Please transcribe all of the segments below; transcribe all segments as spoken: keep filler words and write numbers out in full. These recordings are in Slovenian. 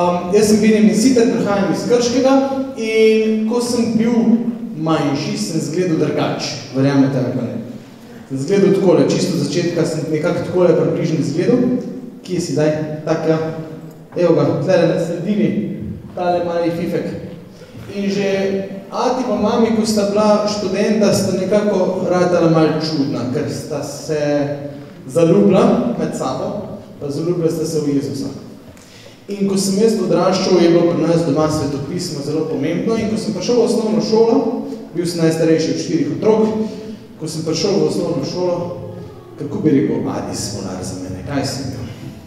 Um, jaz sem Benjamin Siter, prihajam iz Krškega in ko sem bil manjši, sem zgledal drugače, verjamete ali pa ne. Sem zgledal takole, čisto od začetka sem nekako takole približno zgledal. Kje si zdaj? Tak, ja. Evo ga, tlele na sredini, tale mali fifek. In že ati pa mami, ko sta bila študenta, sta nekako radila malo čudna, ker sta se zaljubila med sabo, pa zaljubila sta se v Jezusa. In ko sem jaz odraščal, je bilo pri nas doma svetopismo zelo pomembno in ko sem prišel v osnovno šolo, bil sem najstarejši od štirih otrok, ko sem prišel v osnovno šolo, kako bi rekel, adi smolar za mene, kaj sem bil?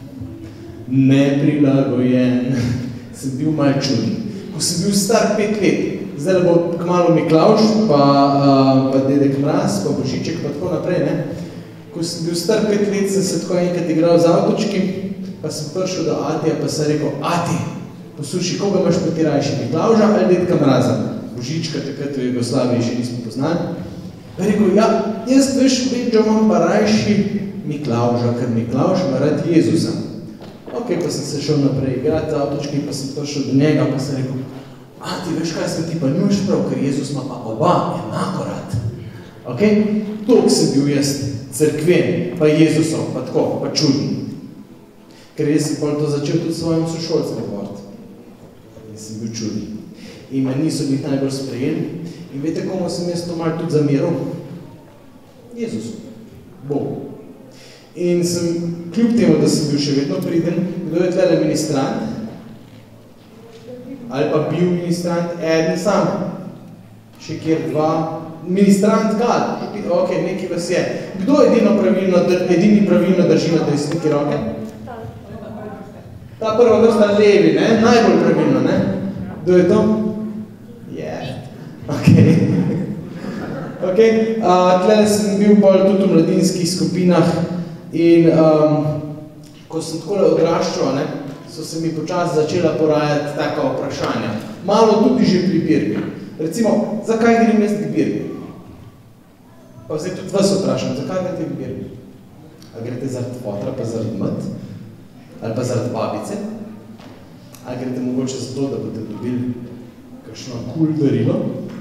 Neprilagojen, sem bil malo čuden. Ko sem bil star pet let, zdaj bo kmalu Miklavž, pa, uh, pa Dedek Mraz, pa Božiček, pa tako naprej, ne? Ko sem bil star pet let, sem se tako enkrat igral z avtočki, pa sem prišel do Atija, pa sem rekel, Ati, poslušaj, koga imaš pa ti rajši, Miklavža ali Dedka Mraza? Božička, takrat v Jugoslaviji še nismo poznali. Pa rekel, ja, jaz veš, vedno imam pa rajši Miklavža, ker Miklavž ima rad Jezusa. Ok, pa sem se šel naprej igrati z avtočki, pa sem prišel do njega, pa sem rekel, Ati, veš kaj sem ti pa nimaš prav, ker Jezus ima pa oba enako rad. Ok, toliko sem bil jaz cerkven, pa Jezusov, pa tako, pa čuden. Ker jaz sem to začel tudi svojim sošolcem govoriti. In sem bil čuden. In me niso bili najbolj sprejeli. In veste, komu sem jaz to malo tudi zamiral? Jezusu. Bogu. In sem, kljub temu, da sem bil še vedno priden, kdo je tlele ministrant? Ali pa bil ministrant eden sam? Še kjer dva? Ministrant kad? Ok, nekaj vas je. Kdo edino pravilno, edini pravilno drži na desniki roke? Ta prva vrsta levi, ne? Najbolj pravilno, ne? Kdo je to? Yeah. Ok. Ok. Uh, tlele sem bil bolj tudi v mladinskih skupinah in um, ko sem takole odraščal, ne, so se mi počasi začela porajati taka vprašanja. Malo tudi že pri birbi. Recimo, zakaj grem jaz k birbi? Pa zdaj tudi vas vprašam, zakaj grete k birbi? A grete zaradi fotra, pa zaradi mat? Ali pa zaradi babice, ali grete mogoče zato, da boste dobili kakšno kul darilo.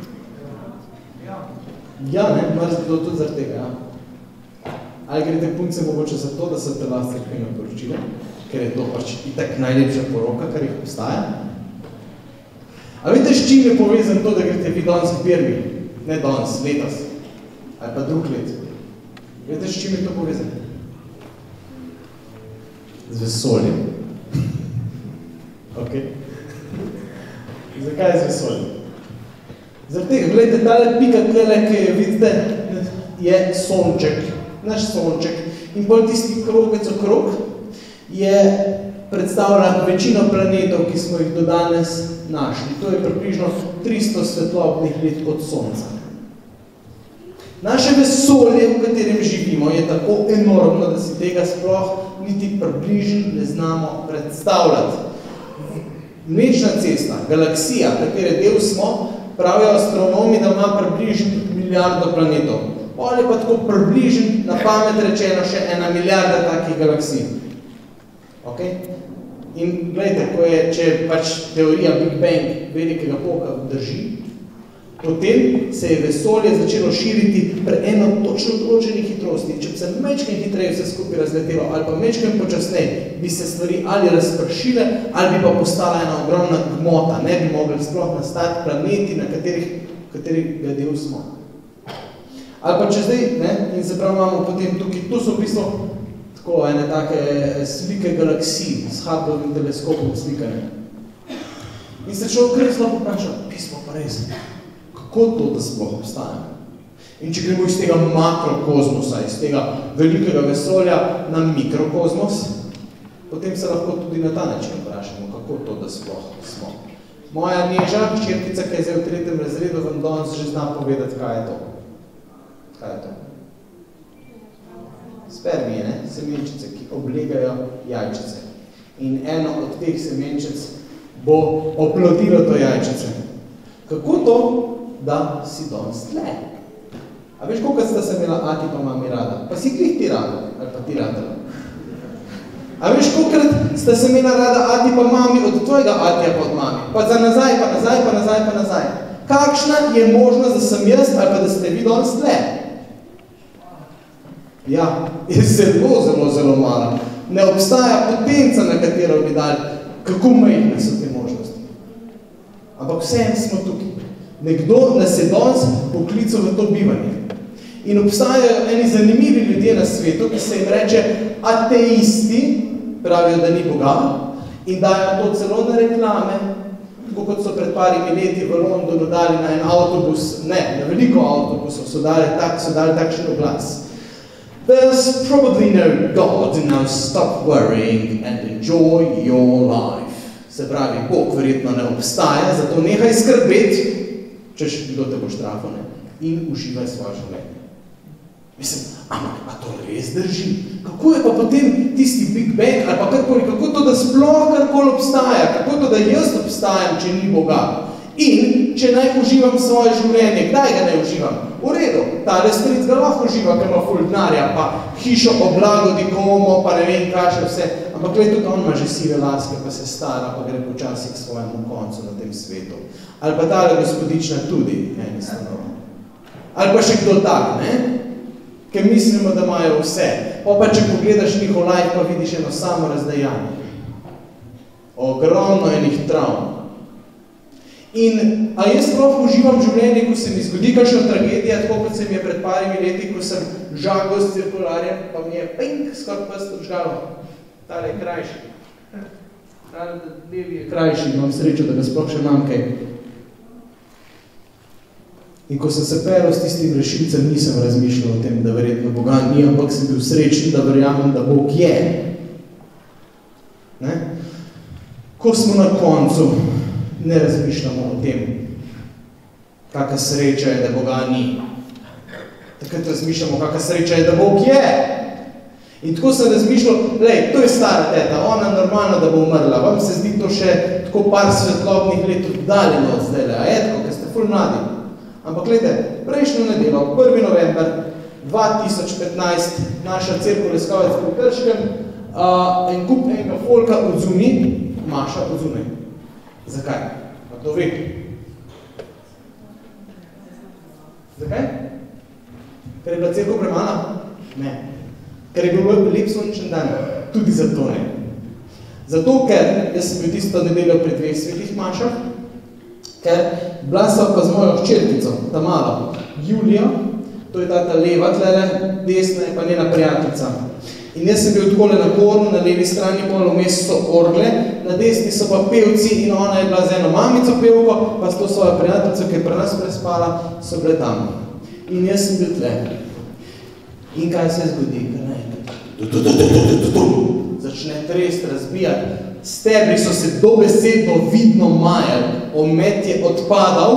Ja, ne, mar zato tudi zaradi tega, ja. Ali grete punce mogoče zato, da so te vas cerkveno poročile, ker je to pač itak najlepša poroka, kar jih postaja. A veste, s čim je povezan to, da grete vi danes k birbi? Ne danes, letos, ali pa drug let. Veste, s čim je to povezan? Z vesoljem. Ok. Zakaj z vesoljem? Zaradi tega, gledajte, tale pika tlele, ki je vidite, je sonček, naš sonček. In bolj tisti krogec okrog je predstavlja večino planetov, ki smo jih do danes našli. To je približno tristo svetlobnih let od Sonca. Naše vesolje, v katerem živimo, je tako enormno, da si tega sploh niti približno ne znamo predstavljati. Mlečna cesta, galaksija, katere del smo, pravijo astronomi, da ima približno milijardo planetov. Ali pa tako približno, na pamet rečeno, še ena milijarda takih galaksij. Ok? In gledajte, ko je, če pač teorija Big Bang velikega poka drži, potem se je vesolje začelo širiti pri eno točno določeni hitrosti. Če bi se mečkem hitreje vse skupaj razletelo ali pa mečkem počasneje, bi se stvari ali razpršile, ali bi pa postala ena ogromna gmota. Ne bi mogli sploh nastati planeti, na katerih, katerih del smo. Ali pa če zdaj, ne, in se prav imamo potem tukaj, to so v bistvu tako ene take slike galaksij s Hubbleovim teleskopom slikane. In se človek kar zelo popraša, pismo pa res. Kako to, da sploh obstaja? In če gremo iz tega makrokozmosa, iz tega velikega vesolja na mikrokozmos, potem se lahko tudi na ta način vprašamo, kako to, da sploh smo. Moja Neža, hčerkica, ki je zdaj v tretjem razredu, vam danes že zna povedati, kaj je to. Kaj je to? Spermije, ne? Semenčice, ki oblegajo jajčice. In eno od teh semenčic bo oplodilo to jajčice. Kako to, da si danes tle? A veš, koliko sta se imela ati pa mami rada? Pa si klih ti rada, ali pa ti rada. A veš, kolikrat sta se imela rada ati pa mami od tvojega atija pa od mami? Pa za nazaj, pa nazaj, pa nazaj, pa nazaj. Kakšna je možnost, da sem jaz ali pa da ste vi danes tle? Ja, je zelo, zelo, zelo malo. Ne obstaja potenca, na katero bi dali, kako majhne so te možnosti. Ampak vsem smo tukaj. Nekdo nas je danes poklical v to bivanje. In obstajajo eni zanimivi ljudje na svetu, ki se jim reče ateisti, pravijo, da ni Boga, in dajo to celo na reklame, tako kot so pred parimi leti v Londonu dali na en avtobus, ne, na veliko avtobusov so dali, tak, so dali takšen oglas. There's probably no God, now stop worrying and enjoy your life. Se pravi, Bog verjetno ne obstaja, zato nehaj skrbeti, češ kdo te bo štrafo, ne, in uživaj svoje življenje. Mislim, ampak, a to res drži? Kako je pa potem tisti Big Bang, ali pa karkoli, kako to, da sploh karkoli obstaja, kako to, da jaz obstajam, če ni Boga? In, če naj uživam svoje življenje, kdaj ga naj uživam? V redu, tale stric ga lahko uživa, ker ima ful denarja, pa hišo oblago dikomo, pa ne vem, kaj še vse. Ampak gled, tudi on ima že sive laske, pa se stara, pa gre počasi k svojemu koncu na tem svetu. Ali pa tale gospodična tudi, eni stanova. Ali pa še kdo tak, ne? Ker mislimo, da imajo vse. Pa pa, če pogledaš njihov life, pa vidiš eno samo razdajanje. Ogromno enih travm. In, a jaz sploh uživam v življenju, ko se mi zgodi kakšna tragedija, tako kot se mi je pred parimi leti, ko sem žagal s cirkularjem, pa mi je pink, skoraj pest odžgalo. Tale je krajši. Tale levi je krajši, imam srečo, da ga sploh še imam kaj. In ko sem se pel s tistim rešilcem, nisem razmišljal o tem, da verjetno Boga ni, ampak sem bil srečen, da verjamem, da Bog je. Ne? Ko smo na koncu, ne razmišljamo o tem, kakva sreča je, da Boga ni. Takrat razmišljamo, kakva sreča je, da Bog je. In tako sem razmišljal, lej, to je stara teta, ona normalno, da bo umrla. Vam se zdi to še tako par svetlobnih let oddaljeno od zdajle, a je tako, ker ste ful mladi. Ampak gledajte, prejšnjo nedelo, prvi november dva tisoč petnajst, naša cerkev Leskovec v Krškem, uh, en kup enega folka odzumi, Maša odzune. Zakaj? Pa kdo ve? Zakaj? Ker je bila cerkev premala? Ne. Ker je bil lep sončen dan? Tudi zato ne. Zato, ker jaz sem bil tisto nedeljo pri dveh svetih Mašah, ker bila so pa z mojo hčerkico, ta malo, Julijo, to je ta leva tlele, desna je pa njena prijateljica. In jaz sem bil takole na kornu, na levi strani pol vmes so orgle, na desni so pa pevci in ona je bila z eno mamico pevko, pa s to svojo prijateljico, ki je pri nas prespala, so bile tam. In jaz sem bil tle. In kaj se zgodi? Začne trest razbijati. Stebri so se dobesedno vidno majali, omet je odpadal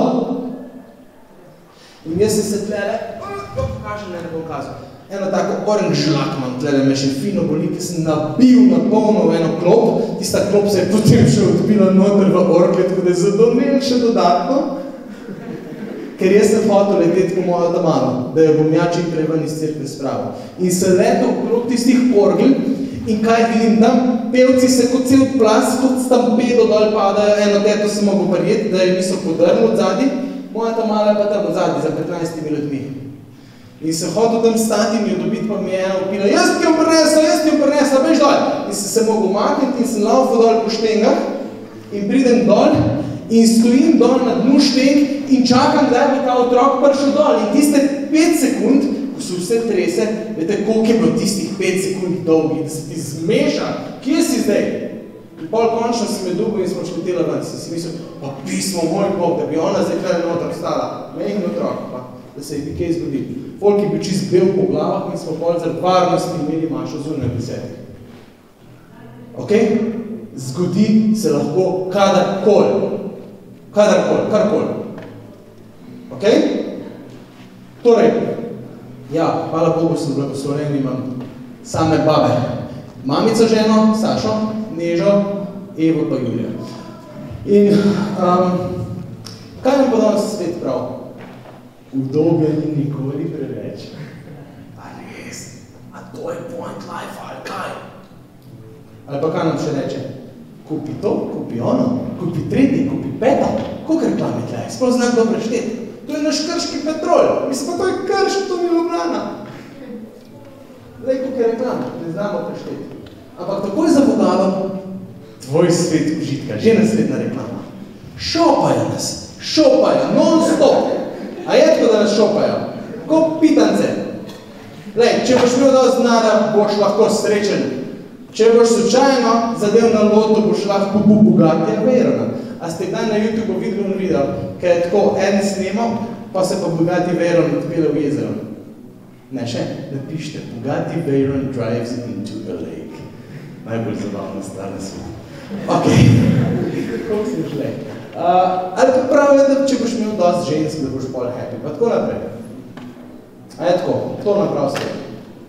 in jaz sem se tlele, pokažem, ne, ne bom kazal, eno tako oranž žlak imam tlele, me še fino boli, ki sem nabil na polno v eno klop, tista klop se je potem še odbila noter v orgle, tako da je zadomel še dodatno, ker jaz sem hotel leteti po mojo tamalo, da jo bom ja čim prej ven iz cerkve spravil. In se leto okrog tistih orgel, in kaj vidim tam, pevci se kot cel plas, kot stampedo dol padajo, eno teto sem mogel verjeti, da jo niso podrli od zadnji, moja ta mala pa tam od zadnji, za petnajstimi ljudmi. In se hotel tam stati in jo dobiti, pa mi je ena opila, jaz ti jo prinesla, jaz ti jo prinesla, bež dol. In sem se mogel makniti in sem laufal dol po štengah in pridem dol in stojim dol na dnu šteng in čakam, da bo ta otrok prišel dol. In tiste pet sekund, ko so vse trese, vete, koliko je bilo tistih pet sekund dolgi, da se ti zmeša, kje si zdaj? In pol končno si me dugo in smo škotela ven, si si mislil, pa pismo moj Bog, da bi ona zdaj kaj noter stala, mehen otrok, pa da se je ti kaj zgodi. Folk je bil čist bel po glavah in smo pol zaradi varnosti imeli Mašo zunaj besedi. Ok? Zgodi se lahko kadarkoli. Kadarkoli, karkoli. Ok? Torej, ja, hvala Bogu sem blagoslovljen, imam same babe. Mamico ženo, Sašo, Nežo, Evo pa Julija. In um, kaj nam pa danes svet prav? Udobje ni nikoli preveč. A res? A to je point life, ali kaj? Ali pa kaj nam še reče? Kupi to, kupi ono, kupi tretji, kupi peto. Koliko reklame tle? Sploh znak dobro šteti. To je naš krški petrol. Mislim, pa to je Krško, to ni Ljubljana. Zdaj, koliko je reklame, ne znamo prešteti. Ampak takoj za vogalom, tvoj svet užitka, že naslednja reklama. Šopajo nas, šopajo, non-stop. A je tako, da nas šopajo? Ko pitance. Lej, če boš imel dosti denarja, boš lahko srečen. Če boš slučajno zadev na loto, boš lahko kupu Bugatija Veyrona. A ste kdaj na YouTube videli in videl, ker je tako en snemal, pa se pa Bugatti Veyron odpele v jezero. Ne, še? Napišite, Bugatti Veyron drives into a lake. Najbolj zabavna stvar na svetu. Ok. Kako si šle? Uh, ali pa pravijo, da če boš imel dosti žensk, da boš bolj happy. Pa tako naprej. A je tako, to naprav svet.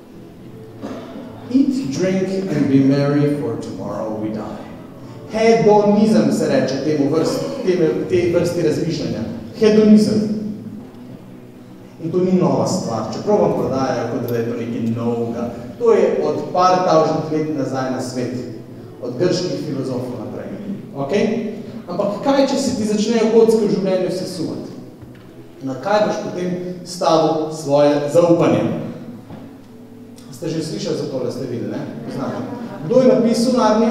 Eat, drink and be merry, for tomorrow we die. Hedonizem se reče temu vrsti, teme, te vrsti razmišljanja. Hedonizem. In to ni nova stvar, čeprav vam prodajajo, kot da je to nekaj novega. To je od par tavžnih let nazaj na svet. Od grških filozofov naprej. Okay? Ampak kaj, če se ti začnejo kocke v življenju sesuvati? Na kaj boš potem stavil svoje zaupanje? Ste že slišali za to, da ste videli, ne? Poznate. Kdo je napisal Narnijo?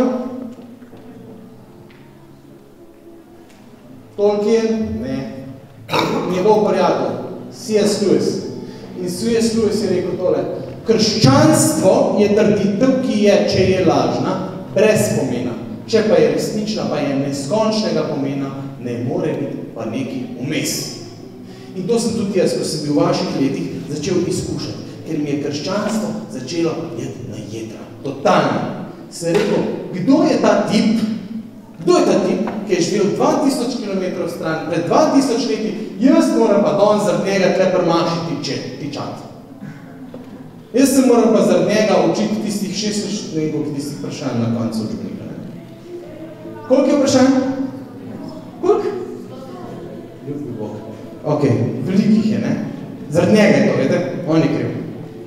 Tolkien? Ne. Njegov prijatelj. C S Lewis. In C S Lewis je rekel tole. Krščanstvo je trditev, ki je, če je lažna, brez pomena. Če pa je resnična, pa je neskončnega pomena, ne more biti pa nekaj vmes. In to sem tudi jaz, ko sem bil v vaših letih, začel izkušati, ker mi je krščanstvo začelo jeti na jedra. Totalno. Sem rekel, kdo je ta tip, kdo je ta tip, ki je živel dva tisoč kilometrov stran, pred dva tisoč leti, jaz moram pa don zaradi njega tle prmašiti če tičati. Jaz se moram pa zaradi njega učiti tistih šest, ne vem, koliko tistih vprašanj na koncu učbenika. Koliko je vprašanj? Koliko? Ljubi Bog. Ok, velikih je, ne? Zaradi njega je to, vedete? On je kriv.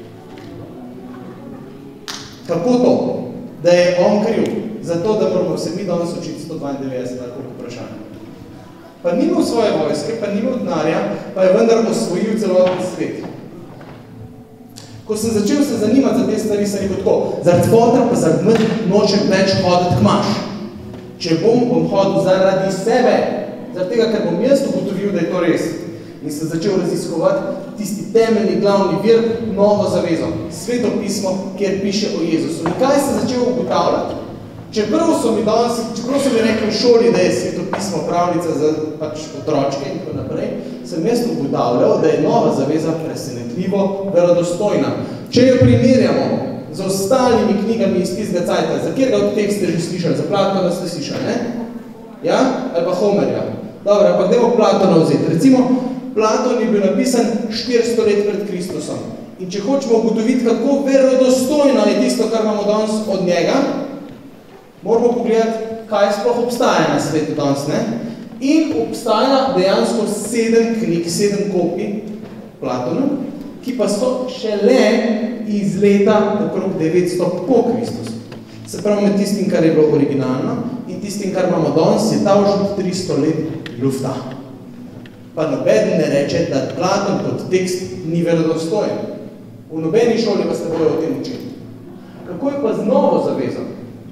Kako to? Da je on kriv? Zato, da moramo se mi danes učiti sto dvaindevetdeset, koliko vprašanj. Pa ni imel svoje vojske, pa ni imel denarja, pa je vendar osvojil celotni svet. Ko sem začel se zanimati za te stvari, sem rekel tako, zaradi fotra pa zaradi mrt nočem več hoditi k maš. Če bom, bom hodil zaradi sebe, zaradi tega, ker bom jaz ugotovil, da je to res. In sem začel raziskovati tisti temeljni glavni vir, novo zavezo, Sveto pismo, kjer piše o Jezusu. In kaj sem začel ugotavljati? Čeprav so mi danes, čeprav so mi rekli v šoli, da je Sveto pismo pravljica za pač otročke in tako naprej, sem jaz ugotavljal, da je nova zaveza presenetljivo verodostojna. Če jo primerjamo z ostalimi knjigami iz tistega cajta, za kjerga od teh ste že slišali, za Platona ste slišali, ne? Ja? Ali pa Homerja. Dobro, ampak dajmo Platona vzeti. Recimo, Platon je bil napisan štiristo let pred Kristusom. In če hočemo ugotoviti, kako verodostojno je tisto, kar imamo danes od njega, moramo pogledati, kaj sploh obstaja na svetu danes, ne? In obstaja dejansko sedem knjig, sedem kopij Platona, ki pa so šele iz leta okrog devetsto po Kristusu. Se pravi, med tistim, kar je bilo originalno in tistim, kar imamo danes, je ta už tristo let lufta. Pa nobeden ne reče, da Platon kot tekst ni verodostojen. V nobeni šoli pa ste bojo o tem učili. Kako je pa z novo zavezo?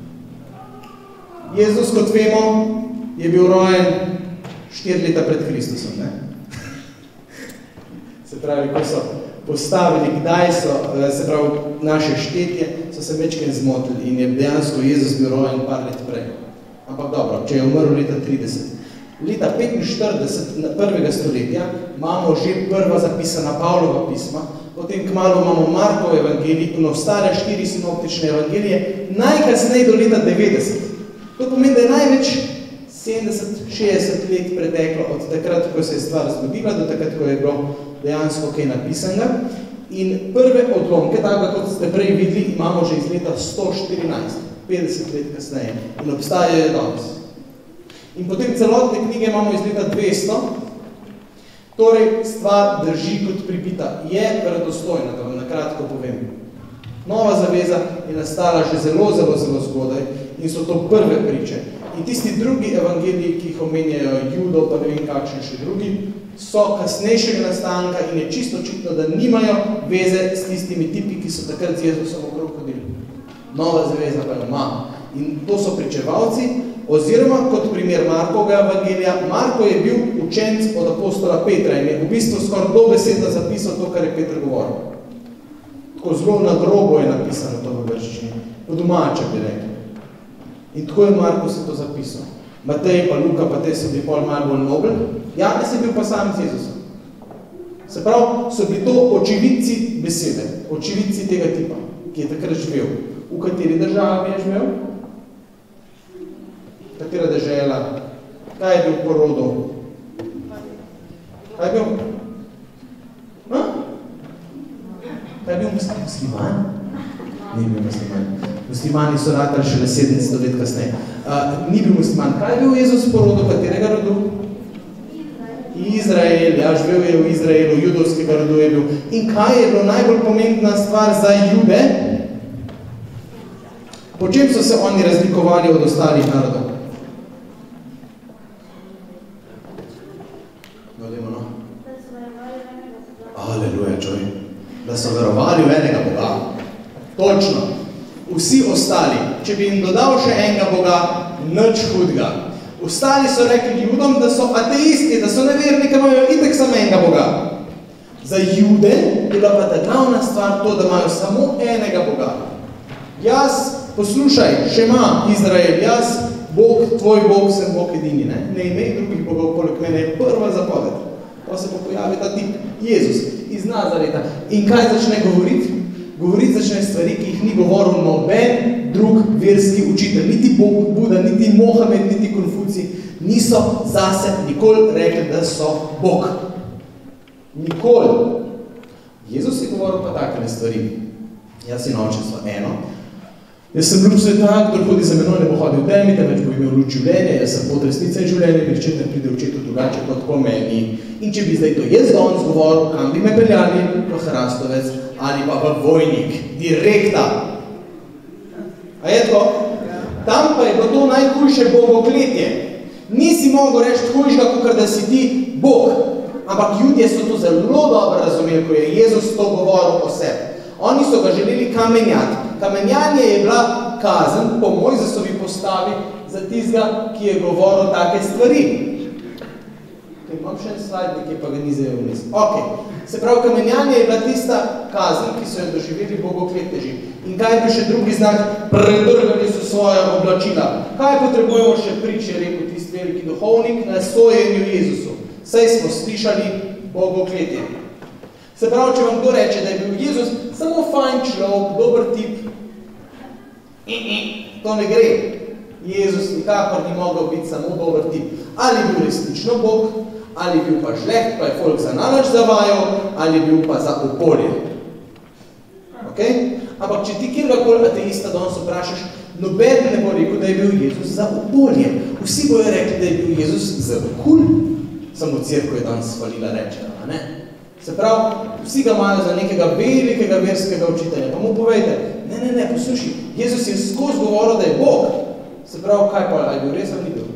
Jezus, kot vemo, je bil rojen štiri leta pred Kristusom, ne? Se pravi, ko so postavili, kdaj so, se pravi, naše štetje, so se večkrat zmotili in je dejansko Jezus bil rojen par let prej. Ampak dobro, če je umrl leta trideset. Leta petinštirideset prvega stoletja imamo že prva zapisana Pavlova pisma, potem kmalu imamo Markov evangelij in ostale štiri sinoptične evangelije, najkasneje do leta devetdeset. To pomeni, da je največ sedemdeset šestdeset let preteklo od takrat, ko se je stvar zgodila, do takrat, ko je bilo dejansko kaj napisanega. In prve odlomke, tako kot ste prej videli, imamo že iz leta sto štirinajst, petdeset let kasneje in obstajajo danes. In potem celotne knjige imamo iz leta dvesto, torej stvar drži kot pribita. Je verodostojna, da vam nakratko povem. Nova zaveza je nastala že zelo, zelo, zelo zgodaj in so to prve priče. In tisti drugi evangeliji, ki jih omenjajo Judo, pa ne vem kakšen še drugi, so kasnejšega nastanka in je čisto očitno, da nimajo veze s tistimi tipi, ki so takrat z Jezusom okrog hodili. Nova zaveza pa jo ima. In to so pričevalci, oziroma kot primer Markovega evangelija, Marko je bil učenec od apostola Petra in je v bistvu skoraj dobesedno zapisal to, kar je Petr govoril. Tako zelo na grobo je napisano to v grščini, po domače bi rekli. In tako je Marko se to zapisal. Matej pa Luka pa te so bili pol malo bolj nobel, Janez je bil pa sam z Jezusom. Se pravi, so bili to očividci besede, očividci tega tipa, ki je takrat živel. V kateri državi je živel? Katera dežela? Kaj je bil porodov? Kaj je bil? Ha? Kaj je bil musliman? Ni bil musliman. Muslimani so ratali šele sedemsto let kasneje. Uh, ni bil musliman. Kaj je bil Jezus porodov? Katerega rodu? Izrael. Ja, živel je v Izraelu, judovskega rodu je bil. In kaj je bilo najbolj pomembna stvar za Jude? Po čem so se oni razlikovali od ostalih narodov? Godimo, no? Aleluja, čoj. Da so verovali v enega Boga. Točno. Vsi ostali, če bi jim dodal še enega Boga, nič hudega. Ostali so rekli Judom, da so ateisti, da so neverni, ker imajo itek samo enega Boga. Za Jude je bila pa ta glavna stvar to, da imajo samo enega Boga. Jaz, poslušaj, še ima Izrael, jaz, Bog, tvoj Bog, sem Bog edini, ne? Ne imej drugih bogov, poleg mene je prva zapoved. Pa se bo pojavi ta tip, Jezus, iz Nazareta. In kaj začne govoriti? Govoriti začne stvari, ki jih ni govoril noben drug verski učitelj. Niti Bog, Buda, niti Mohamed, niti Konfuci niso zase nikoli rekli, da so Bog. Nikoli. Jezus je govoril pa takele stvari. Jaz in oče so eno. Jaz sem luč sveta, kdor hodi za menoj, ne bo hodil v temi, temveč bo imel luč življenja, jaz sem pot resnice in življenja, nihče ne pride očetu drugače kot po meni. In če bi zdaj to jaz danes govoril, kam bi me peljali? V Hrastovec ali pa v Vojnik. Direkta. A je tako? Tam pa je bilo to najhujše bogokletje. Nisi mogel reči hujšega, kakor da si ti Bog. Ampak Judje so to zelo dobro razumeli, ko je Jezus to govoril o sebi. Oni so ga želeli kamenjati. Kamenjanje je bila kazen po Mojzesovi postavi za tistega, ki je govoril take stvari. Imam še en slajd, nekaj pa ga ni zdaj vmes. Ok, se pravi, kamenjanje je bila tista kazen, ki so jo doživeli bogokleteži. In kaj je bil še drugi znak? Predrgali so svoja oblačila. Kaj potrebujemo še priče, je rekel tisti veliki duhovnik, na sojenju Jezusu. Saj smo slišali bogokletje. Se pravi, če vam kdo reče, da je bil Jezus samo fajn človek, dober tip, to ne gre. Jezus nikakor ni mogel biti samo dober tip. Ali bil resnično Bog, ali bil pa žleht, pa je folk za nalač zavajal, ali bil pa za okolje. Okay? Ampak če ti kjergakoli ateista danes vprašaš, noben ne bo rekel, da je bil Jezus za okolje. Vsi bojo rekli, da je bil Jezus za kul. Samo cerkev je danes hvalila reče, a ne? Se pravi, vsi ga imajo za nekega velikega verskega učitelja. Pa mu povejte, ne, ne, ne, posluši, Jezus je skozi govoril, da je Bog. Se pravi, kaj pa, ali bil res ali ni bil?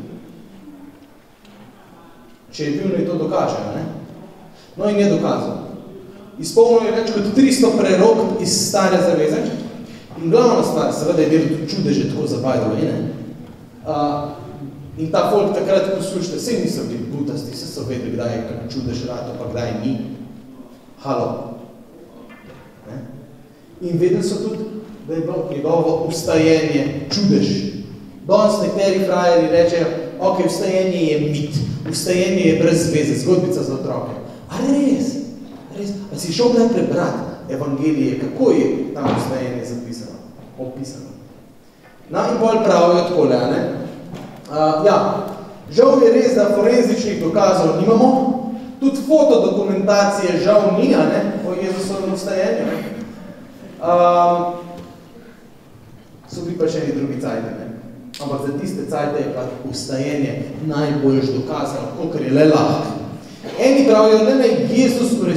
Če je bil, ne to dokaže, ne? No in je dokazal. Izpolnil je več kot tristo prerok iz stare zaveze. In glavna stvar, seveda je delal čudeže tako za bajdove, ne? Uh, in ta folk takrat poslušate, vse niso bili butasti, vse so vedeli, kdaj je čudež rato, pa kdaj ni. Halo. Ne? In vedeli so tudi, da je bilo njegovo vstajenje čudež. Danes nekateri frajeri rečejo, ok, vstajenje je mit, vstajenje je brez veze, zgodbica za otroke. Ali res? res? A si šel gledati prebrati evangelije, kako je tam vstajenje zapisano, opisano? No in bolj pravijo takole, ne? Uh, ja, žal je res, da forenzičnih dokazov nimamo, tudi fotodokumentacije žal ni, ne, o Jezusovem vstajenju. Uh, so bili pa še eni drugi cajte, ne. Ampak za tiste cajte je pa vstajenje najboljš dokazano, kakor je le lahko. Eni pravijo, ne, ne, Jezus v resnici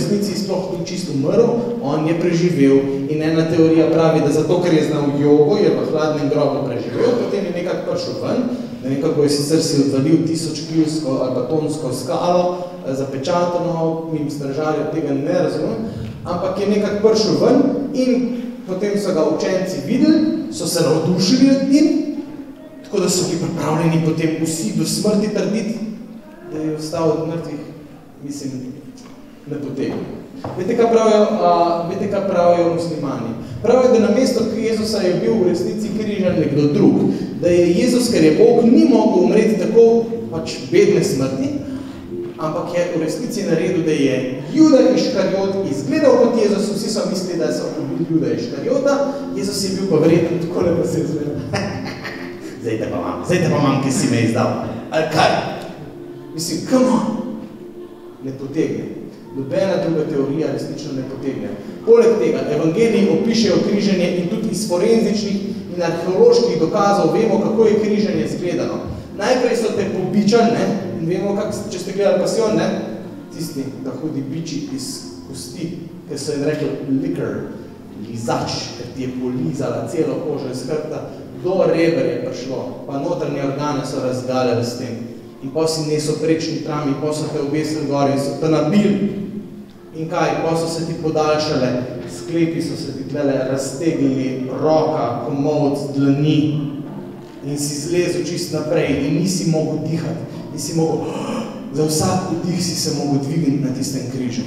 sploh ni čisto umrl, on je preživel. In ena teorija pravi, da zato, ker je znal jogo, je v hladnem grobu preživel, potem je nekako prišel ven, ne vem, kako je sicer si odvalil tisočkilsko ali pa tonsko skalo, zapečatano, mim stražarjev tega ne razumem, ampak je nekako prišel ven in potem so ga učenci videli, so se navdušili nad njim, tako da so bili pripravljeni potem vsi do smrti trditi, da je ostal od mrtvih, mislim, ne potem. Vete, kaj pravijo, uh, vete, kaj pravijo muslimani? Pravijo, da na mesto Jezusa je bil v resnici križan nekdo drug. Da je Jezus, ker je Bog, ni mogel umreti tako pač bedne smrti, ampak je v resnici naredil, da je Juda Iškariot izgledal kot Jezus, vsi so mislili, da so bili Juda Iškariota, Jezus je bil pa verjetno tako lepo se izvedel. Zdaj te pa mam, zdaj te pa mam, ki si me izdal. Ali kaj? Mislim, come on? Ne potegne. Nobena druga teorija resnično ne potegne. Poleg tega, evangeliji opišejo križanje in tudi iz forenzičnih in arheoloških dokazov vemo, kako je križanje izgledano. Najprej so te pobičali, ne? In vemo, kak, če ste gledali Pasijon, ne? Tisti, da hudi biči iz kosti, ker so jim rekli liquor, lizač, ker ti je polizala celo kožo iz hrbta, do reber je prišlo, pa notranje organe so razgaljali s tem. In pa si neso prečni trami, pa so te obesili gor in so te nabili. In kaj, pa so se ti podaljšale, sklepi so se ti tlele raztegnili, roka, komolc, dlani in si zlezel čist naprej in nisi mogel dihati. Nisi mogel, za vsak vdih si se mogel dvigniti na tistem križu.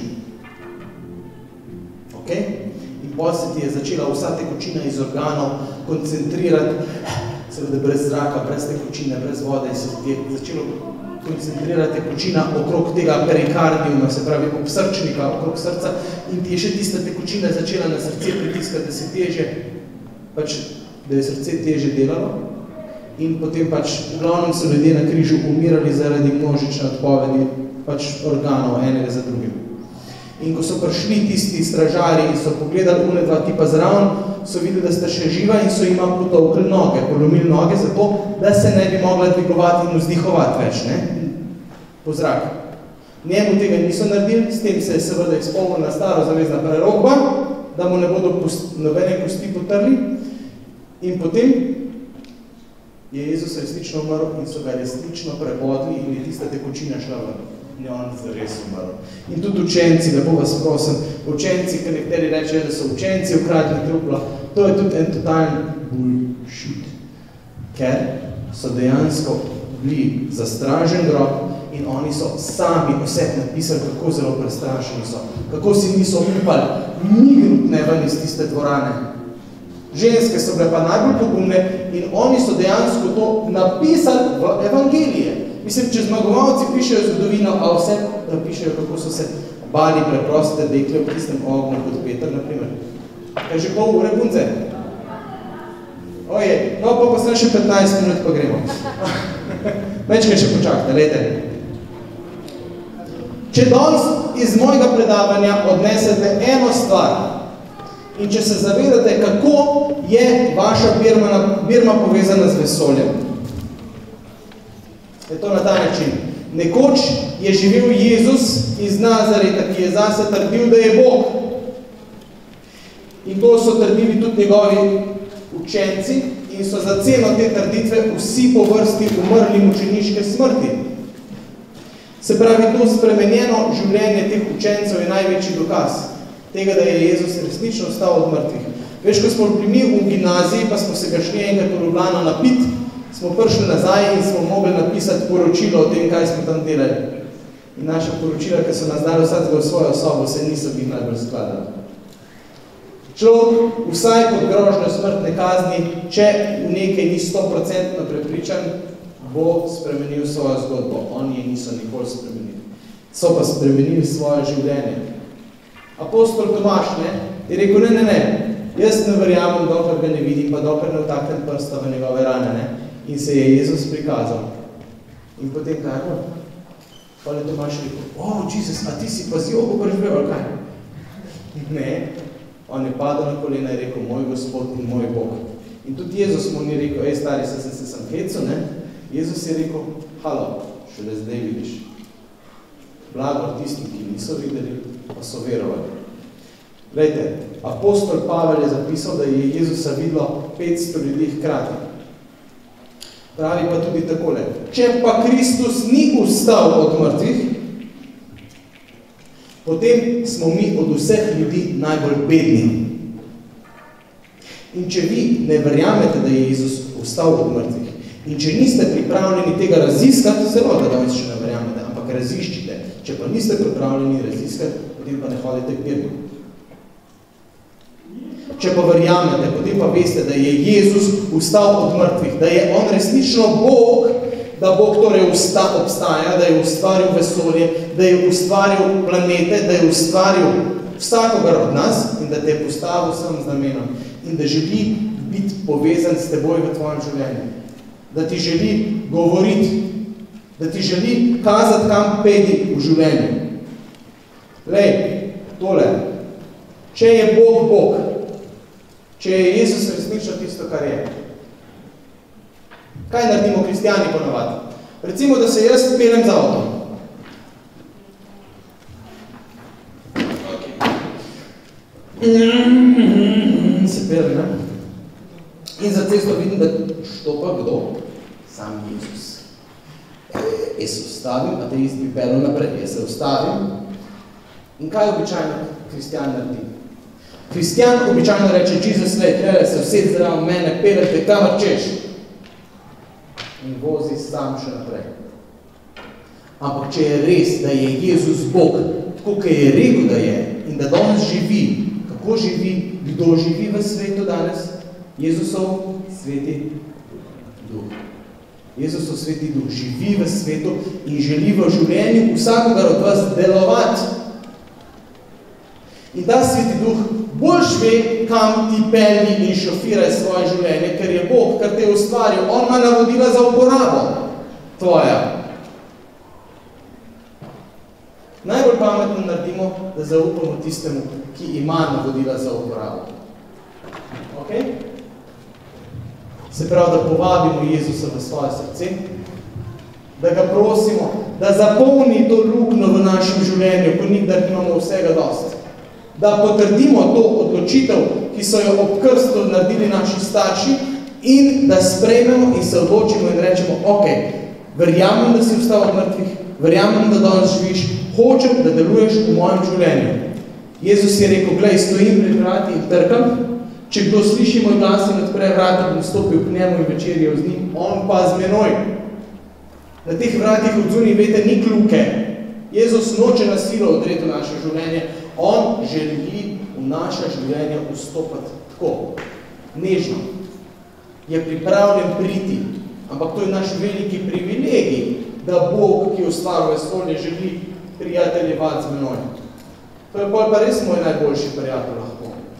Ok? In pa se ti je začela vsa tekočina iz organov koncentrirati, seveda brez zraka, brez tekočine, brez vode, in se ti je začelo koncentrirati tekočina okrog tega perikardiuma, se pravi obsrčnika, okrog srca, in ti je še tista tekočina začela na srce pritiskati, da se teže, pač, da je srce teže delalo, in potem pač v glavnem so ljudje na križu umirali zaradi množične odpovedi pač organov enega za drugim. In ko so prišli tisti stražari in so pogledali une dva tipa zraven, so videli, da sta še živa in so jima potovkli noge, polomili noge zato, da se ne bi mogla dvigovati in vzdihovati več, ne? Po zrak. Njemu tega niso naredili, s tem se je seveda izpolnila staro zavezna prerokba, da mu ne bodo nobene kosti potrli. In potem je Jezus resnično umrl in so ga resnično prebodli in je tista tekočina šla ven. Ne, on zares umrl. In tudi učenci, lepo vas prosim, učenci, ker nekateri rečejo, da so učenci ukradli truplo, to je tudi en totalni bullshit. Ker so dejansko bili zastražen grob in oni so sami vse napisali, kako zelo prestrašeni so, kako si niso upali mignut ne ven iz tiste dvorane. Ženske so bile pa najbolj pogumne in oni so dejansko to napisali v evangelije. Mislim, če zmagovalci pišejo zgodovino, a vse pišejo, kako so se bali preproste dekle v tistem ognju kot Peter, naprimer. Kaj že pol ure, punce? Oje, no pa pa sem še petnajst minut, pa gremo. Mečkaj še počakajte, lejte. Če danes iz mojega predavanja odnesete eno stvar in če se zavedate, kako je vaša Birma, Birma povezana z vesoljem, je to na ta način. Nekoč je živel Jezus iz Nazareta, ki je zase trdil, da je Bog. In to so trdili tudi njegovi učenci in so za ceno te trditve vsi po vrsti umrli mučeniške smrti. Se pravi, to spremenjeno življenje teh učencev je največji dokaz tega, da je Jezus resnično ostal od mrtvih. Veš, ko smo bili mi v gimnaziji, pa smo se ga šli enkrat v Ljubljano napit, smo prišli nazaj in smo mogli napisati poročilo o tem, kaj smo tam delali. In naša poročila, ki so nas dali vsaj v svojo sobo, se niso bili najbolj skladali. Človek vsaj pod grožnjo smrtne kazni, če v nekaj ni sto procentno prepričan, bo spremenil svojo zgodbo. Oni je niso nikoli spremenili. So pa spremenili svoje življenje. Apostol Tomaš, ne, je rekel, ne, ne, ne, jaz ne verjamem, dokler ga ne vidim, pa dokler ne vtaknem prsta v njegove rane, ne. In se je Jezus prikazal. In potem kaj je? Pa je Tomaš rekel, oh, Jezus, a ti si pa z jogo preživel, ali kaj? Ne, on je padel na kolena in rekel, moj Gospod in moj Bog. In tudi Jezus mu ni rekel, ej, stari, se se sem heco, ne? Jezus je rekel, halo, šele zdaj vidiš. Blagor tistim, ki niso videli, pa so verovali. Glejte, apostol Pavel je zapisal, da je Jezusa videlo petsto ljudi hkrati. Pravi pa tudi takole, če pa Kristus ni vstal od mrtvih, potem smo mi od vseh ljudi najbolj bedni. In če vi ne verjamete, da je Jezus vstal od mrtvih, in če niste pripravljeni tega raziskati, zelo da danes še ne verjamete, ampak raziščite. Če pa niste pripravljeni raziskati, potem pa ne hodite k Birni. Če pa verjamete, potem pa veste, da je Jezus vstal od mrtvih, da je on resnično Bog, da Bog torej obstaja, da je ustvaril vesolje, da je ustvaril planete, da je ustvaril vsakogar od nas in da te je postavil vsem z namenom in da želi biti povezan s teboj v tvojem življenju. Da ti želi govoriti, da ti želi kazati, kam pedi v življenju. Lej, tole, če je Bog Bog, če je Jezus resnično tisto, kar je. Kaj naredimo kristjani ponavadi? Recimo, da se jaz pelem z avtom. Se pelem, ne? In za cesto vidim, da štopa kdo? Sam Jezus. Jaz se ustavim, ateist bi pelil naprej. Jaz se ustavim. In kaj običajno kristjan naredi? Kristjan običajno reče, Jesus, lej, treba se vsed zdravo mene, pelete, kamor češ. In vozi sam še naprej. Ampak če je res, da je Jezus Bog, tako, kaj je rekel, da je, in da danes živi, kako živi, kdo živi v svetu danes? Jezusov sveti duh. Jezusov sveti duh živi v svetu in želi v življenju vsakogar od vas delovati. In ta sveti duh boljš ve, kam ti pelji in šofiraj svoje življenje, ker je Bog, ker te je ustvaril. On ima navodila za uporabo tvoja. Najbolj pametno naredimo, da zaupamo tistemu, ki ima navodila za uporabo. Ok? Se pravi, da povabimo Jezusa v svoje srce, da ga prosimo, da zapolni to luknjo v našem življenju, ko nikdar imamo vsega dosti. Da potrdimo to odločitev, ki so jo ob krstu naredili naši starši in da sprejmemo in se odločimo in rečemo, ok, verjamem, da si vstal od mrtvih, verjamem, da danes živiš, hočem, da deluješ v mojem življenju. Jezus je rekel, glej, stojim pred vrati in trkam, če kdo sliši moj glas in odpre vrata, bom stopil k njemu in večerjal z njim, on pa z menoj. Na teh vratih od zunaj, vete, ni kljuke. Jezus noče na silo odreti v naše življenje, on želi v naše življenje vstopati tako, nežno. Je pripravljen priti, ampak to je naš veliki privilegij, da Bog, ki ustvaril vesolje, želi prijateljevati z menoj. To je pa res moj najboljši prijatelj lahko.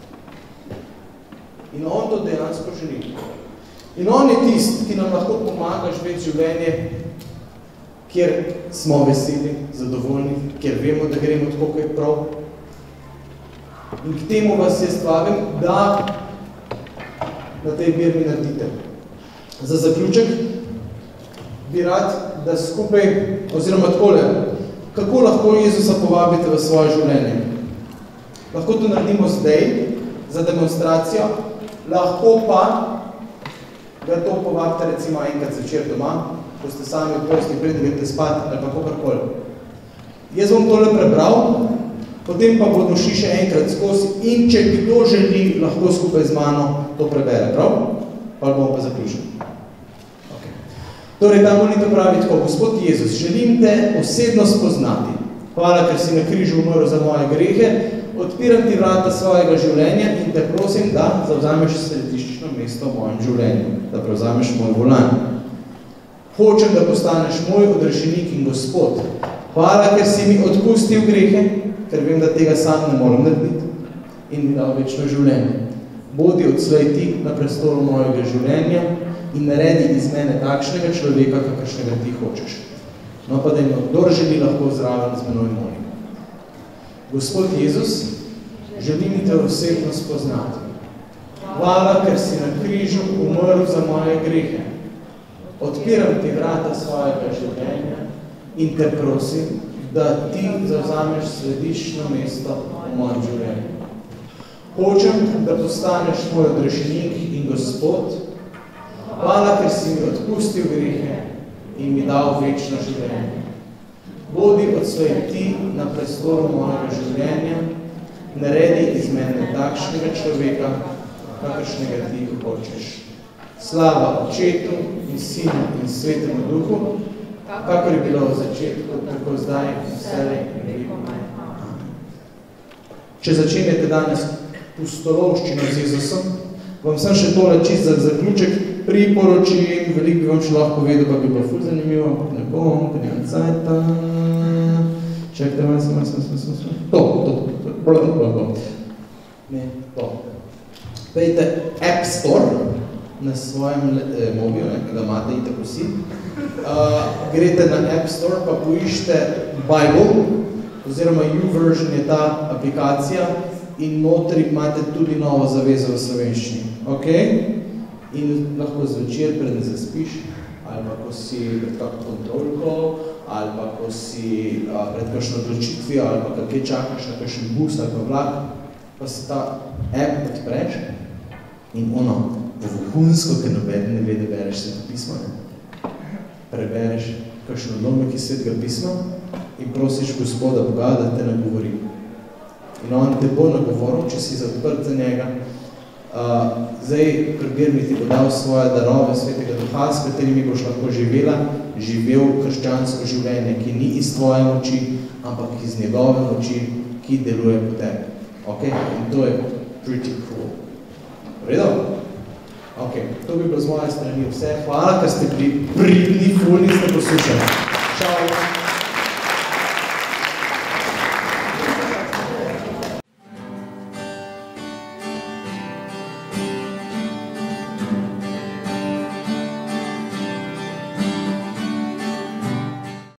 In on to dejansko želi. In on je tist, ki nam lahko pomaga živeti življenje, kjer smo veseli, zadovoljni, kjer vemo, da gremo tako, kaj je prav. In k temu vas jaz vabim, da na tej birni naredite. Za zaključek bi rad, da skupaj, oziroma takole, kako lahko Jezusa povabite v svoje življenje. Lahko to naredimo zdaj, za demonstracijo, lahko pa, da to povabite recimo enkrat zvečer doma, ko ste sami odprosti, predvete spati ali pa kakorkoli. Jaz bom tole prebral, potem pa bodo šli še enkrat skozi in če kdo želi, lahko skupaj z mano to prebere, prav? Pa bomo pa zaključili. Okay. Torej, ta molitev pravi tako, Gospod Jezus, želim te osebno spoznati. Hvala, ker si na križu umrl za moje grehe, odpiram ti vrata svojega življenja in te prosim, da zavzameš središčno mesto v mojem življenju, da prevzameš moj volan. Hočem, da postaneš moj odrešenik in Gospod. Hvala, ker si mi odpustil grehe, ker vem, da tega sam ne morem narediti in mi dal večno življenje. Bodi odslej ti na prestolu mojega življenja in naredi iz mene takšnega človeka, kakršnega ti hočeš. No pa da jim kdor želi lahko zraven z menoj molim. Gospod Jezus, želim te osebno spoznati. Hvala, ker si na križu umrl za moje grehe. Odpiram ti vrata svojega življenja in te prosim, da ti zavzameš središčno mesto v mojem življenju. Hočem, da postaneš moj odrešenik in Gospod. Hvala, ker si mi odpustil grehe in mi dal večno življenje. Bodi odslej ti na prestolu mojega življenja, naredi iz mene takšnega človeka, kakršnega ti hočeš. Slava Očetu in Sinu in Svetemu Duhu, kakor je bilo v začetku, tako zdaj in vselej in veliko. Če začenjate danes pustolovščino z Jezusom, vam sem še tole čist za zaključek priporočim, veliko bi vam še lahko povedal, pa bi bilo ful zanimivo, ne bom, ker nimam cajta. Čekajte, malo sem, malo sem, malo sem, malo sem. To, to, to, to, to, to. Ne, to. Pejte App Store na svojem eh, mobilu, ne, ki ga imate in tako si. Uh, greste na App Store, pa poišite Bible, oziroma YouVersion je ta aplikacija in notri imate tudi novo zavezo v slovenščini. Okay? In lahko zvečer, preden zaspiš, ali pa ko si pred kako kontrolko, ali pa ko si a, pred kakšno odločitvijo, ali pa kakaj čakaš na kakšen bus ali pa vlak, pa si ta app odpreš in ono, vohunsko, ker noben ne ve, da bereš sveto pismo, ne? Prebereš kakšen odlomek iz svetega pisma in prosiš Gospoda Boga, da te nagovori. In on te bo nagovoril, če si zaodprt za njega. Uh, zdaj, prebir mi ti bo dal svoje darove svetega duha, s katerimi boš lahko živela, živel krščansko življenje, ki ni iz tvoje moči, ampak iz njegove moči, ki deluje po tebi. Okay? In to je pretty cool. Vredo? Ok, to bi bilo z moje strani vse. Hvala, ker ste bili pridni, fulni ste poslušali. Čau!